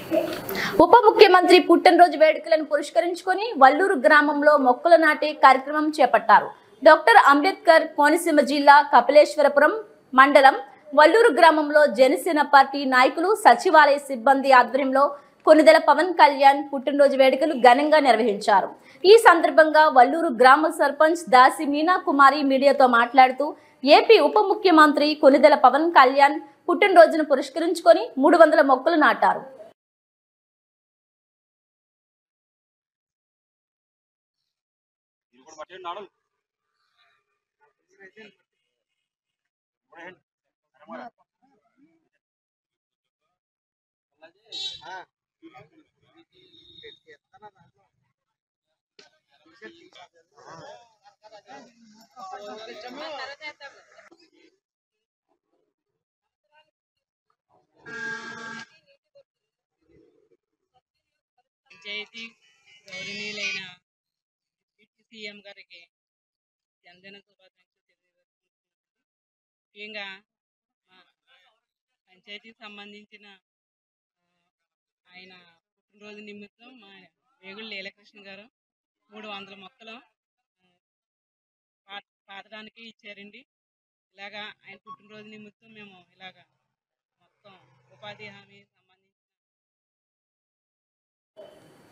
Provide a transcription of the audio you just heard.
ఉప ముఖ్యమంత్రి పుట్టినరోజు వేడుకలను పురస్కరించుకొని వల్లూరు గ్రామంలో మొక్కలు నాటే కార్యక్రమం చేపట్టారు. డాక్టర్ అంబేద్కర్ కోనసీమ జిల్లా కపిలేశ్వరపురం మండలం వల్లూరు గ్రామంలో జనసేన పార్టీ నాయకులు సచివాలయ సిబ్బంది ఆధ్వర్యంలో కొనిదెల పవన్ కళ్యాణ్ పుట్టినరోజు వేడుకలు ఘనంగా నిర్వహించారు. ఈ సందర్భంగా వల్లూరు గ్రామ సర్పంచ్ దాసి మీనా కుమారి మీడియాతో మాట్లాడుతూ ఏపీ ఉప ముఖ్యమంత్రి కొనిదెల పవన్ కళ్యాణ్ పుట్టినరోజును పురస్కరించుకొని 300 మొక్కలు నాటారు. పంచాయతీ గౌరవనీయులైన సీఎం గారికి జన్మదిన శుభాకాంక్షలు తెలియజేస్తున్నాను. ముఖ్యంగా మా పంచాయతీకి సంబంధించిన ఆయన పుట్టినరోజు నిమిత్తం మా వేగుళ్ళ లీలకృష్ణ గారు 300 మొక్కలు పాతడానికి ఇచ్చారండి. ఇలాగా ఆయన పుట్టినరోజు నిమిత్తం మేము ఇలాగా మొత్తం ఉపాధి హామీ